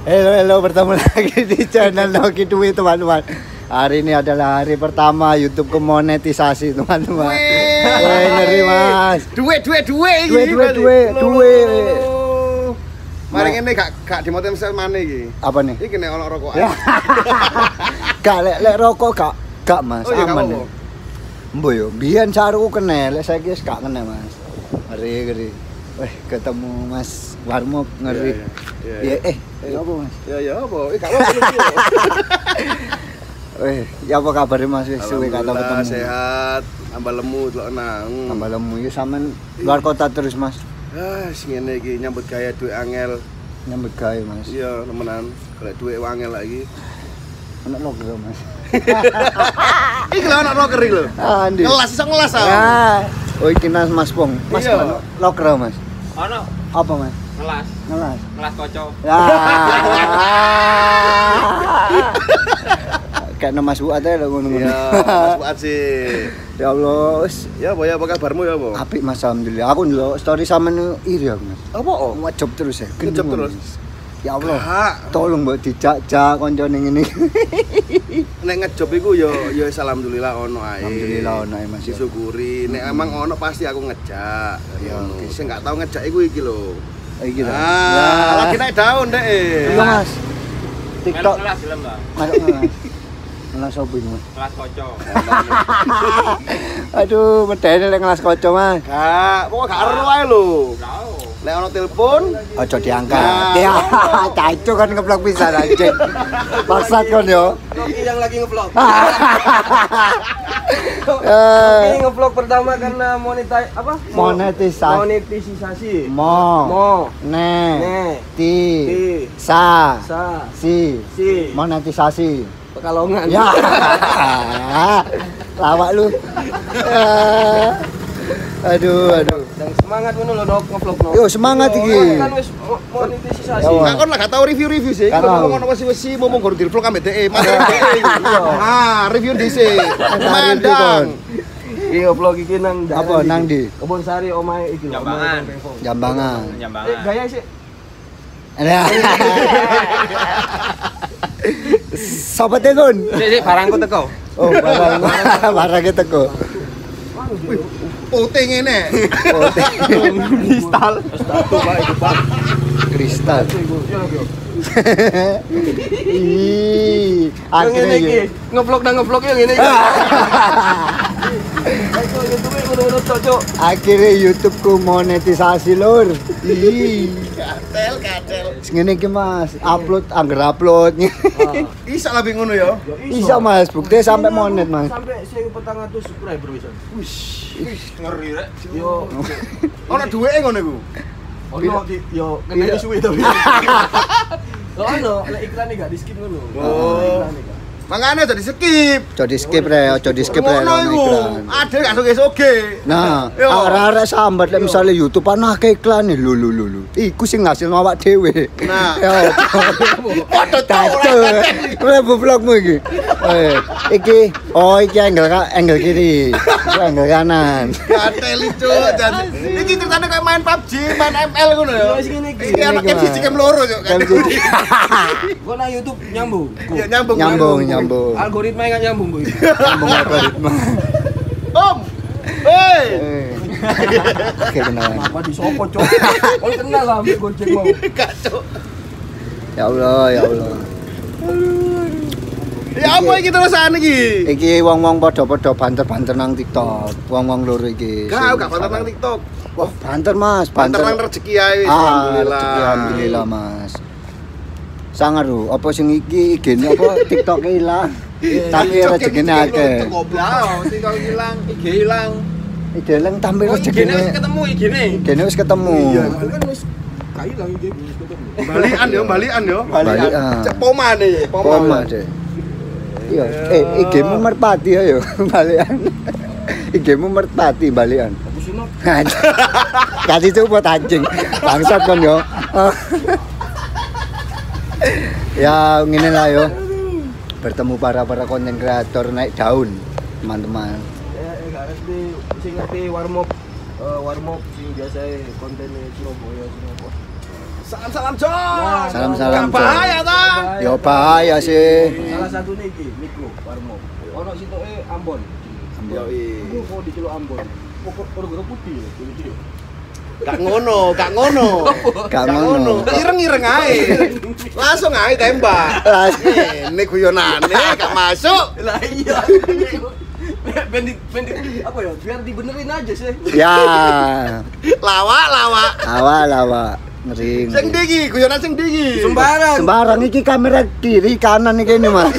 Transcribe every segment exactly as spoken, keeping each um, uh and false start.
Halo, halo, bertemu lagi di channel Noki Dwi, teman-teman. Hari ini adalah hari pertama YouTube ke monetisasi, teman-teman. Wih, ngeri, Mas. Duit, duit, duit iki. Duit, duit, duit, duit. Mari ngene gak gak dimonetisasi maneh iki. Apa nih? Iki nek ono rokokan. Gak lek lek rokok gak gak, Mas. Oh, iya, aman. gak Mbo yo, biyen saruku kena, lek saiki wis gak kena, Mas. Ngeri, ngeri. Wih, ketemu Mas Warmop, ngeri. Iya, iya. Eh, eh, apa, Mas? Ya ya apa? Eh gak apa-apa. Wih, ya apa kabar, Mas? Wis suwe gak tau ketemu. Sehat, tambah lemu delok nang. Tambah lemu iki sampean luar kota terus, Mas. Ah, sing ngene iki nyambut gawe duit angel. Nyambut gawe, Mas. Iya, temenan. Golek duit angel lagi. Ono logo, Mas. Iki lho ono rocker iki lho. Ah, ndi? Ngelas iso ngelas ah. Nah, oh iki Nas Mas Pong. Mas Iya. ono logo, Mas. Ono Apa, Mas? ngelas, Ngelas. ngelas koco. Ya. Kayak Mas Buat ae lho ngono-ngono. Iya, Mas Fuad sih. Ya Allah, wis Ya apa ya apa kabarmu ya apa? apik, Mas, alhamdulillah. Aku ndelok story sampean iri aku, Mas. Apa oh? Ngejop terus ya. Ngejop Gendeng, terus? Mas. Ya Allah. Kak, Tolong mbok dijak-jak koncone ngene. nek ngejob iku yo yo alhamdulillah ono ae. Alhamdulillah ono ae, Mas. Disyukuri. Nek emang ono pasti aku ngejak. Ya, Ngono. oke. Sing gak tau ngejak iku iki lho. Iki lho. Ah, lagi naik daun deh. Iya, Mas. TikTok. Melok ngelas film, Mbak. Masuk ngelas. Ngelas opo iki, Mas? Ngelas koco. Aduh, medeni lek ngelas kaca, Mas. Gak, pokok gak ero ae lho. Tahu. Nek ono telepon, Aja diangkat. Nah. Ya, caco kan ngeblok pisan anjing. Maksud kon yo. Noki yang lagi ngevlog. Eh, Ini ngevlog pertama karena monetai apa? monetisasi. Monetisasi. Mo. Mo. Ne. Ne. Ti. Ti. Sa. Sa. Si. Si. Monetisasi. Pekalongan. Ya. Lawak lu. Eh. Aduh, aduh. Dan semangat ngono lho Nok ngevlog Nok. Yo, semangat Yo, iki. Kan wis mo- monetisasi. Ya, Wah. gak kon lah gak tau review-review sih. Gak tau. Ngomong ono wesi-wesi ngomong guru di vlog ambek D E. Mas D E. Ah, review dhisik. Mandang. Iki ngevlog iki nang daerah Apa iki. nang ndi? Kebon Sari omahe iki lho. Jambangan. omahe Pengpong. Jambangan. Eh, Jambangan. gaya sih. Ya. Sobat Tegun. Sik, sik barangku teko. Oh, barang barang kita kok. Putih ngene. Kristal. Satu Pak itu Pak. Kristal. Itu iku. Yo yo. Ih, Yang akhirnya ngene iki, yuk. ngevlog nang ngevlog yo ngene iki. Ayo YouTube ngono-ngono tok, Cuk. Akhirnya YouTube ku monetisasi lur. Ih, Gatel, gatel. ngene iki Mas, upload angger upload. Isa lah ngono ya. Yo Bisa Mas, bukti sampai monet Mas. Sampai seribu empat ratus subscriber bisa. Ngeri rek. Yo, Ono duweke ngono iku. ono di yo kena suwe to. Lo ono, lek iklan gak di skip ngono. Oh. Iklan gak. Makanya jadi skip. Ojo di skip re, ojo di skip re. Ngono ono iku. iklan. Ada gak soge-soge. Nah, Yo. arek-arek sambat lek misale YouTube ana akeh iklan lho lho lho lho. Iku sing ngasilno awak dhewe. Nah. Ya. Padha Caco. Mlebu vlogmu iki. Eh, iki oh iki angle ka angle kiri. Iki angle kanan. Gatel itu. Iki ceritane kayak main P U B G, main M L ngono ya. Wis ngene iki. Iki anak Ini M siji kem loro yo. Kan jadi Gua nang YouTube nyambung. Ya nyambung. nyambung nyambung. Algoritma enggak nyambung, Bu. Nyambung algoritma. Om. Hei. Eh. Oke kenalan. Apa di sopo, Cuk? Kau kenal lah ambek Gojek mau. Kacau. Ya Allah, ya Allah. Ya apa iki terusan iki? Iki wong-wong padha-padha banter-banter nang TikTok. Wong-wong loro iki. Gak, gak banter nang TikTok. Wah, banter Mas, Banter banter. nang rezeki ae. Ah, Alhamdulillah. rezeki alhamdulillah Mas. Sangar lho, apa sing iki igene apa TikTok ilang. Tapi rezekine akeh. Goblok, TikTok hilang, I G hilang. Ideleng tapi Oh, I G-ne rezekine. wis ketemu I G-ne. Igene wis ketemu. Iya. Kan wis kai lah iki ketemu. Balian yo, balian yo. Balian. Ah. Cek poma nih, poma. Poma deh. Iya, eh igemu merpati ayo balian. Igemu merpati balian. Aku sino. Kasih coba anjing. Bangsat kon yo. Ya ngene lah yo. Bertemu para-para konten kreator naik daun, teman-teman. Eh, gak ngerti sing ngerti warmop eh, warmop sing biasa konten Surabaya Surabaya. Salam-salam, Cok. Nah, Salam-salam, Gak bahaya bahaya. Ya bahaya sih. Salah satunya iki, Mikro Warmo. Ono sitoke Ambon. Yo Iku kok diceluk Ambon. Pokok gara-gara putih lho, iki. gak ngono, gak ngono. Gak ngono. Ireng-ireng ae. Langsung ae tembak. Ini guyonane gak masuk. Lah iya. Ben ben apa ya? Biar dibenerin aja sih. Ya. Lawak, lawak. Awal awal. Ngeri. Sing ndi iki? Guyonan sing ndi iki? Sembarang. Sembarang iki kamera kiri kanan iki ini Mas.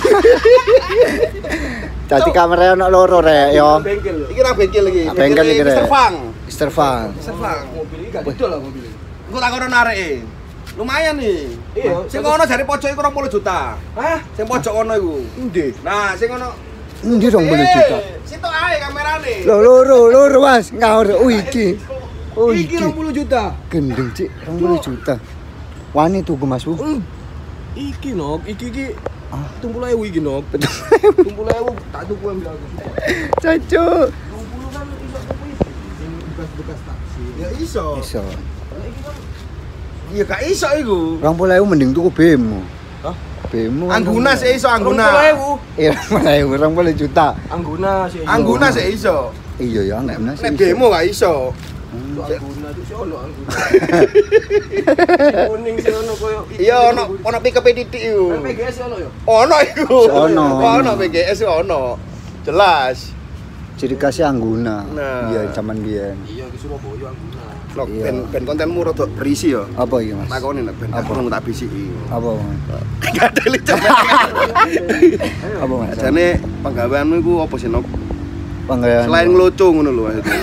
Jadi kamera ono loro rek yo. Bengkel. Iki ra bengkel iki. Ah, bengkel iki, Rek. Mister Fang. Mister Fang. Mister Fang. Mobil iki gak didol lah mobil. Engko tak kono nareke. Lumayan nih. Iya, Sing kono jare pojok iku dua puluh juta. Hah? Sing pojok kono iku. Endi? Nah, sing kono Endi dong boleh juta. Situ ae kamerane. Lo loro loro Mas, ngawur. Oh iki. Oh Iki iki. dua puluh juta. Gendeng Cik, dua puluh juta. Wani tuku Mas Bu. Hmm. Iki nok, iki iki Ah. tumpul ewu iki nok. Tumpul ewu tak tuku ambil aku. Cacu. Tumpul kan iso tuku iki. Sing bekas-bekas taksi. Ya iso. Iso. Lah iki kan Iya gak iso iku. dua puluh ribu mending tuku bemo. Hah? Bemo. Angguna sih iso Angguna. angguna. ewu. Iya, dua puluh juta. Angguna sih. Angguna sih iso. Iya ya, nek menas. Nek bemo gak iso. Hmm. Angguna itu sih ono Angguna. Kuning sih ono koyo. Iya ono ono pick up titik iku. P G S ono yo. Ono iku. Ono. Ono P G S ono. Jelas. Ciri khasnya Angguna. Nah. Iya, zaman biyen. Iya ke Surabaya Angguna. Lok Iya. ben ben kontenmu rada berisi ya. Apa iki Mas? Takoni nek ben Apa? aku tak bisiki. Apa Mas? Gak ada licin. Apa Mas? Jane penggaweanmu iku apa sih, Nok? Panggalan. Selain ngelucu ngono lho maksudnya.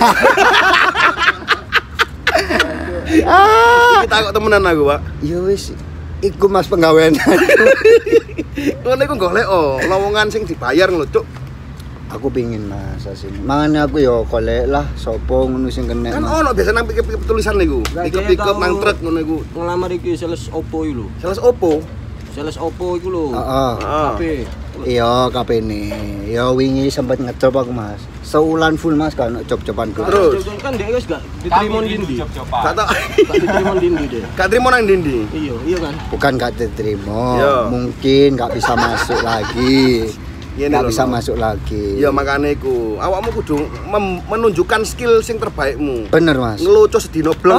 Ah, Kita kok temenan aku, Pak. ya wis iku Mas penggawean. Ngono iku golek oh, lowongan sing dibayar ngono, Cuk. Aku pingin Mas asine. Mangane aku ya golek lah sapa ngono sing kena. Kan Mas. ono biasa nang pikir-pikir tulisan niku. Lah, Pikir-pikir kayak nang tahu- truk ngono iku. Ngelamar iki sales Oppo iki lho. Sales opo? Sales Oppo iku lho. Heeh. Heeh. H P. Iya, K P ne. Ya wingi sempat ngejob aku Mas. Seulan full Mas kan job-joban ku. Terus? Job-job kan dia wis gak diterima ndi. Gak tau. Gak diterima ndi deh. Gak trimo nang ndi-ndi. Iya, iya kan. Bukan gak diterima, Iya. mungkin gak bisa masuk lagi. Ngene Gak lho, bisa Nok. masuk lagi. Ya makane iku, awakmu kudu mem- menunjukkan skill sing terbaikmu. Bener Mas. Ngelucu sedino bleng.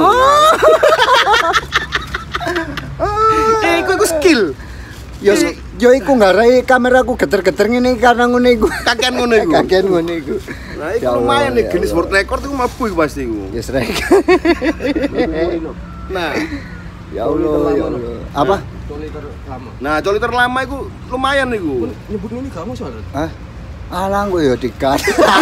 Eh, iku iku skill. Yo yo iku ngarai kameraku geter-geter ngene karena ngono iku. Kakean ngono iku. Kakean ngono iku. Nah, iku Ya Allah, lumayan nih ya Guinness Allah. World Record iku mabuk iku pasti iku. Ya strike. Nah, Ya Allah, ya Allah. Apa? Toliter lama. nah coli terlama iku lumayan iku. Nyebut ini kamu soalnya. Hah? Alang gue ya dikat.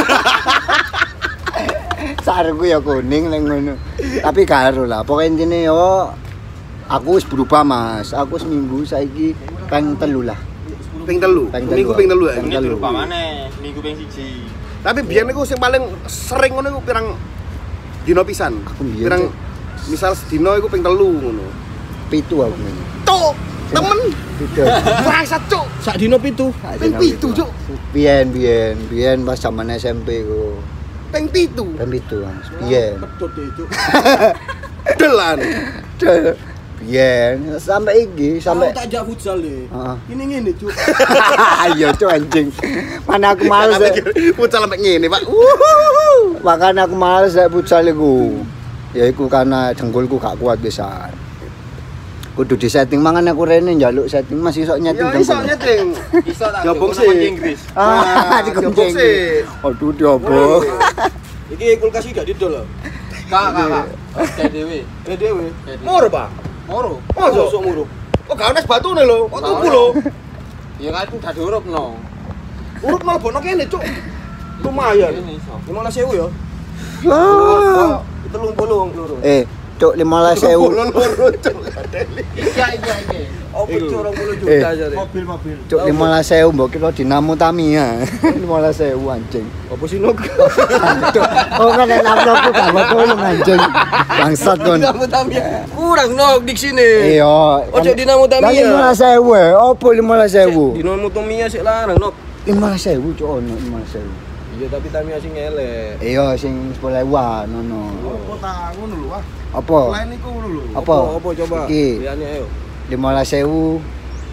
Sarku ya kuning neng ngono. Tapi karo lah, pokoke intine yo aku wis berubah Mas. Aku seminggu saiki peng telu lah. Ping telu. Ping Minggu telu. ping telu ya. Ping Ini telu. berubah mana? Minggu ping siji. Tapi biyen iku sing paling sering ngono iku pirang dino pisan. Aku biyen, Pirang Cuk. misal sedino iku ping telu ngono. Pitu aku ngene. Cuk, temen Pitu. bangsat cuk. Sak dino pitu. Ping pitu cuk. Biyen biyen biyen pas zaman S M P ku. Ping pitu. Peng pitu Mas. Biyen. Petut itu. Delan. Duh, biyen sampai iki Sampai sampai tak jak futsal deh. Heeh. Ini ngene, Cuk. ayo tuh anjing. Mana aku males. Tapi ya. futsal sampe ngene, Pak. Makanya aku males nek futsal iku. Ya iku karena dengkulku gak kuat pisan. Kudu di setting mangan aku rene njaluk setting masih iso nyeting Ya iso dengkul. nyeting. Iso tak Jabong jabong sih. sih. Inggris. Ah, Nah, dikuncing. jabong sih. Aduh diobok. Iki kulkas iki gak didol lho. Kak, kak, kak. Kayak dewe. Eh dhewe. Moro, Pak. Moro. Masa? Masuk moro. Kok gak ono es batune lho. Kok tuku lho. Ya kan itu dadi urup no. Urut malah bono kene, Cuk. Lumayan. Ini iso. lima belas ribu ya. Ah. Telung puluh loro. Eh, cuk lima belas ribu. Lho loro, Cuk. Iya, iya, iya. Oh, pecah dua puluh Eh. juta jare. Mobil-mobil. Cuk lima belas ribu mbok kira Dinamo Tamiya. lima belas ribu anjing. Apa sih nok? Cuk, oh kan nek uploadku gak tolong anjing. Bangsat kon. Dinamo Tamiya. Kurang nok di sini. Iya. Ojo Dinamo Tamiya. lima belas ribu. Opo lima belas ribu? Dinamo Tamiya sik larang nok. lima belas ribu cuk ono lima belas ribu. Iya tapi Tamiya sing elek. Iya sing sepuluh ribuan ono. Apa ta ngono lho, Wah. Apa? Lain iku ngono lho. Apa? Apa coba? Iki. Liyane ayo. lima belas ribu.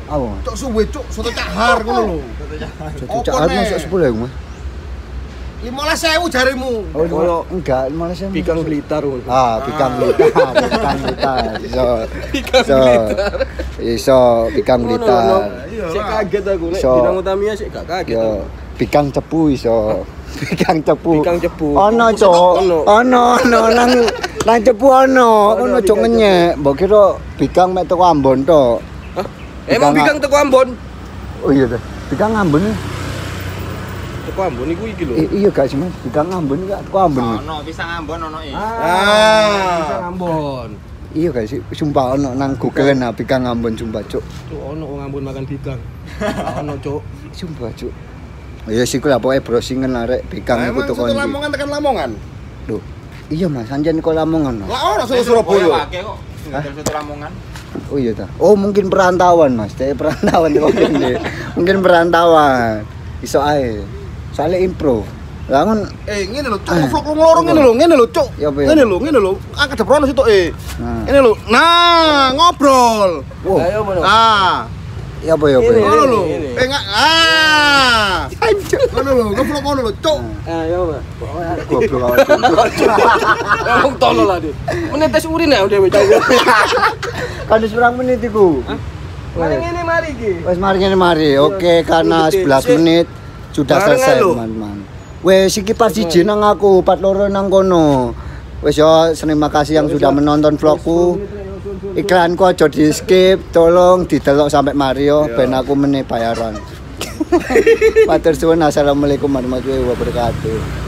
Apa? Cok suwe cok, soto cahar ngono lho. Soto cahar masuk sepuluh ya, Mas? lima belas ribu jarimu. Oh, lima- enggak, malah saya Pikang Blitar. Ah, pikang blitar, pikang blitar. Iso. Iso. Iso pikang blitar. Sik kaget aku nek So- Bintang Utamiya sik gak kaget. Yo, aku. pikang cepu iso. Pikang cepu. Pikang cepu. Ono, Cok. Ono. Ono, ono nang nang cepu ono. Ono cok ngenyek. Mbok kira pikang mek teko Ambon tok. Hah? Emang Pikang- Pikang teko Ambon? Oh iya dah. Pikang Ambon. Teko Ambon iku iki lho. I- iya gak sih, Mas? Pikang Ambon gak teko Ambon. Mas? Ono pisang Ambon ono iki. Ah. Pisang Ambon. Iya gak sih? Sumpah ono nang Google nah pikang Ambon sumpah, Cuk. Cuk ono wong Ambon makan pikang. Gak ono, Cuk. Sumpah, Cuk. Ya sih ku lah pokoke browsingan arek pikang Nah, iku emang teko soto ndi. Lamongan tekan Lamongan. Loh. Iya, Mas, anjen kok Lamongan. Mas. Lah ora soto Surabaya. Akeh kok. Ngedel soto Lamongan. Oh iya ta. Oh, mungkin perantauan, Mas. Dia perantauan kok kene. Mungkin perantauan. Iso ae. Soale improve. Lah kon Eh, ngene lho, cuk, vlog lu ngelorong ngene lho, ngene lho, cuk. Ya apa ya? Ngene lho, ngene lho. Angkat deprono situ eh. Nah. Ngene lho. Nah, ngobrol. Oh, Ayo mono. Ah, ya apa ya apa. Ini. ya? ngono lho. ini. Eh, nggak. Ah. Anjir. Ngono lho, ngevlog ngono lho, cuk. Ayo, Mas. Goblok awak. Wong tolol lah dia. Menetes urin ya dhewe cah. Kan wis pirang menit iku? Mari ngene mari iki. Wes mari ngene mari. Oke, karena sebelas menit sudah Bareng selesai, lho. teman-teman. Wes iki part siji nang aku, part loro nang kono. Wes yo, terima kasih yang sudah menonton vlogku. Iklanku aja di skip, tolong didelok sampai Mario ben aku meneh bayaran. Matur suwun, assalamualaikum warahmatullahi wabarakatuh.